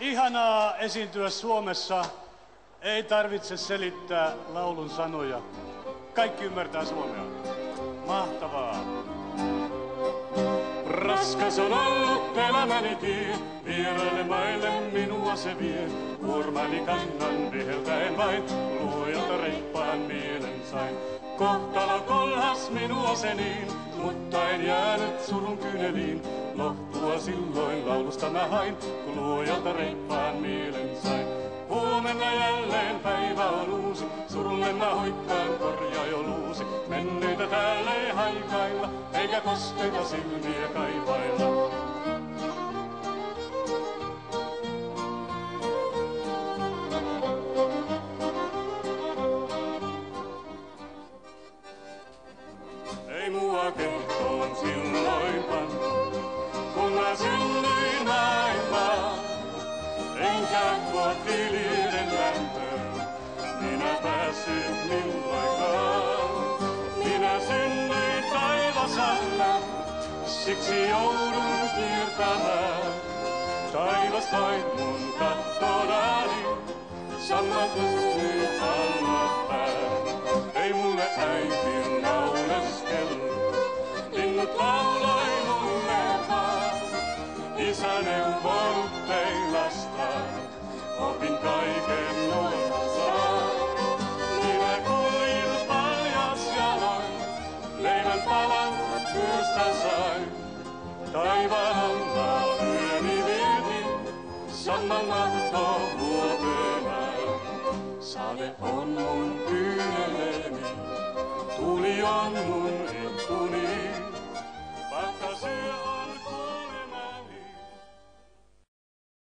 Ihanaa esiintyä Suomessa. Ei tarvitse selittää laulun sanoja. Kaikki ymmärtää suomea. Mahtavaa. Raskas on ollut elämäni tie, vieraille maille minua se vie. Kuormani kannan viheltäen vain, luojalta reippaan mielen sain. Kohtalo kolhas minua se niin, mutta en jäänyt surun kyyneliin. Lohtua silloin laulusta mä hain, kun luojalta reippaan mielen sain. Huomenna jälleen päivä on uusi, surulle mä hoikkaan korjaa jo luusi. Menneitä täällä ei haikailla, eikä kosteita silmiä kaipailla. Ei mua keltoon silloin pantu, kun mä synnyin maailmaan. Enkä kotiiliiden lämpöön minä päässyt milloinkaan. Minä synnyin taivasalle, siksi joudun kiertämään. Taivas vain mun kattonani, sammakut nyt alla pään. Ei mulle äiti naureskellut, linnut lauloi mulle vaan. Isä neuvonut ei lastaan, opin kaiken noissaan. Minä kuljin paljas jaloin, leivän palan työstä sain. Taivaan alla yöni vietin, samman mahto vuotenaan. Sade on mun kyyneleeni, tuli on mun ettuni.